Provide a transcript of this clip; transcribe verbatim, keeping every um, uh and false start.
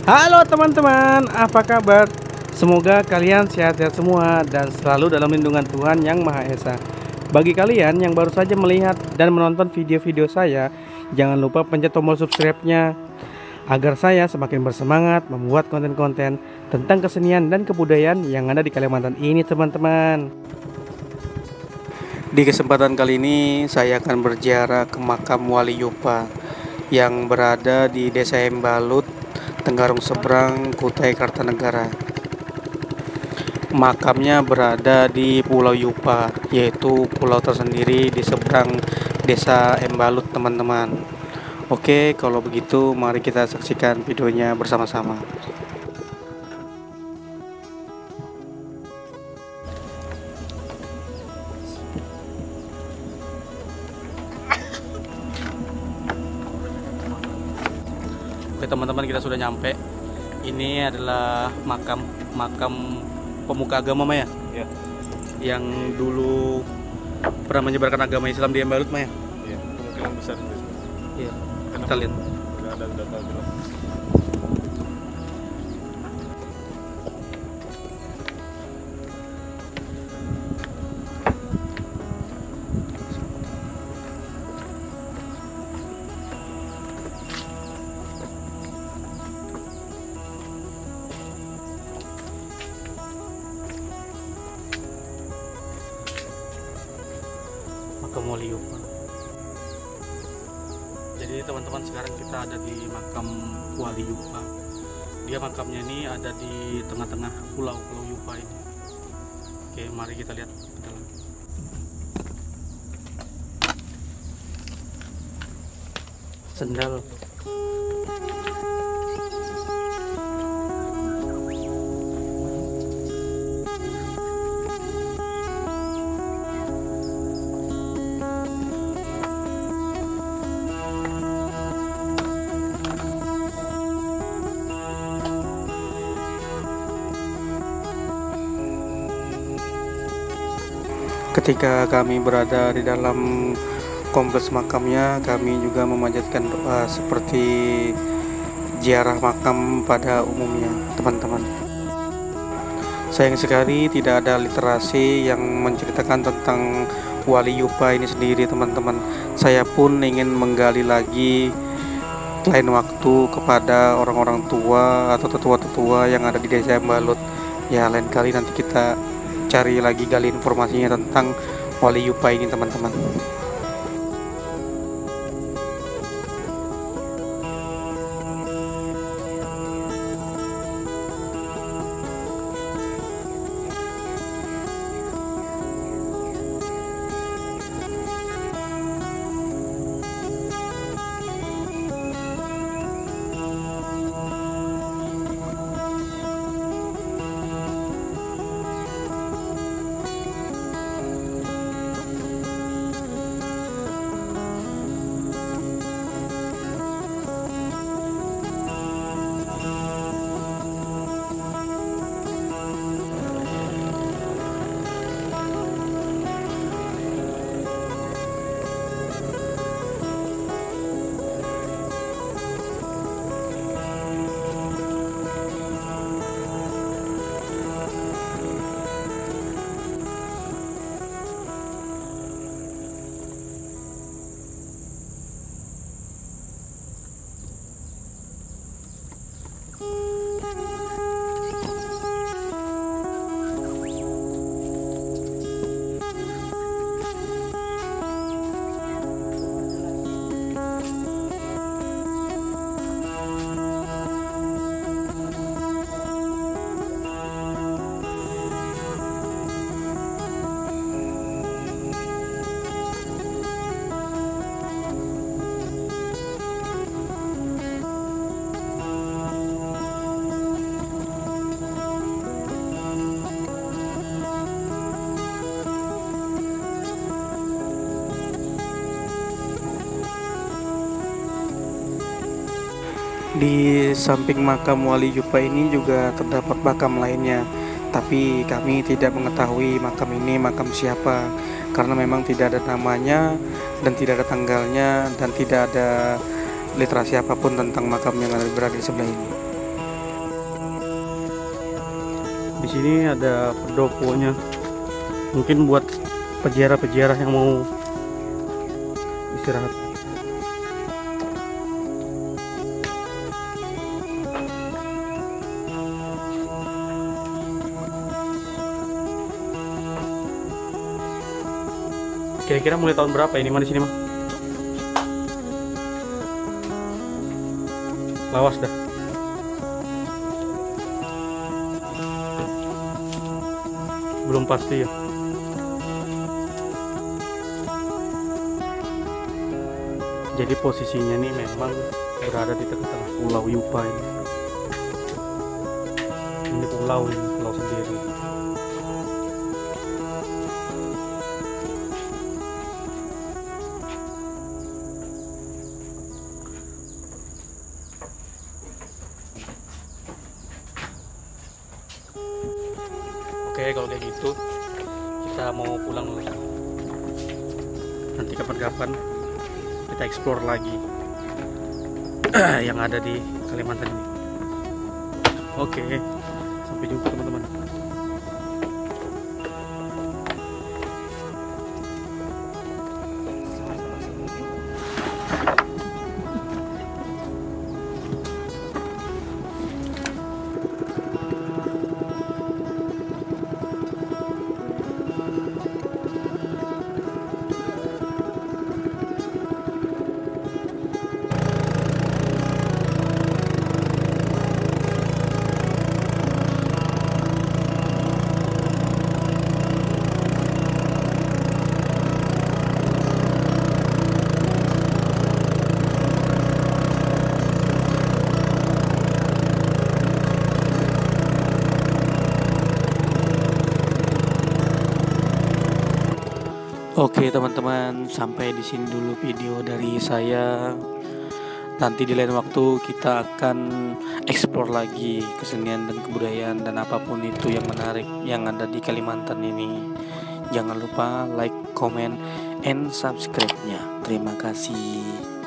Halo teman-teman, apa kabar? Semoga kalian sehat-sehat semua dan selalu dalam lindungan Tuhan Yang Maha Esa. Bagi kalian yang baru saja melihat dan menonton video-video saya, jangan lupa pencet tombol subscribe-nya agar saya semakin bersemangat membuat konten-konten tentang kesenian dan kebudayaan yang ada di Kalimantan ini, teman-teman. Di kesempatan kali ini saya akan berziarah ke makam Wali Yupa yang berada di Desa Embalut, Tenggarong Seberang, Kutai Kartanegara. Makamnya berada di Pulau Yupa, yaitu pulau tersendiri di seberang Desa Embalut, teman-teman. Oke, kalau begitu mari kita saksikan videonya bersama-sama. Oke teman-teman, kita sudah nyampe. Ini adalah makam makam pemuka agama Maya, ya, yang dulu pernah menyebarkan agama Islam di Embalut Maya. ya, kemungkinan besar itu. Iya, Karena kita lihat. Tidak ada data jelas. Makam Wali Yupa. Jadi teman-teman, sekarang kita ada di makam Wali Yupa. Dia makamnya ini ada di tengah-tengah pulau Pulau Yupa ini. Oke, mari kita lihat ke dalam. Sendal. Ketika kami berada di dalam kompleks makamnya, kami juga memanjatkan doa seperti ziarah makam pada umumnya, teman-teman. Sayang sekali tidak ada literasi yang menceritakan tentang Wali Yupa ini sendiri, teman-teman. Saya pun ingin menggali lagi lain waktu kepada orang-orang tua atau tetua-tetua yang ada di Desa Embalut. Ya, lain kali nanti kita cari lagi, gali informasinya tentang Wali Yupa ini, teman-teman. Di samping makam Wali Yupa ini juga terdapat makam lainnya, tapi kami tidak mengetahui makam ini makam siapa, karena memang tidak ada namanya dan tidak ada tanggalnya dan tidak ada literasi apapun tentang makam yang ada berada di sebelah ini. Di sini ada pendoponya, mungkin buat peziarah-peziarah yang mau istirahat. Kira-kira mulai tahun berapa ini mah di sini mah? Lawas dah. Belum pasti ya. Jadi posisinya nih memang berada di tengah-tengah Pulau Yupa ini. Ini pulau ini, pulau sendiri. Oke, kalau kayak gitu kita mau pulang dulu. Nanti kapan-kapan kita explore lagi yang ada di Kalimantan ini. Oke, sampai jumpa teman-teman. Oke teman-teman, sampai di sini dulu video dari saya. Nanti di lain waktu kita akan explore lagi kesenian dan kebudayaan dan apapun itu yang menarik yang ada di Kalimantan ini. Jangan lupa like, comment, and subscribe-nya. Terima kasih.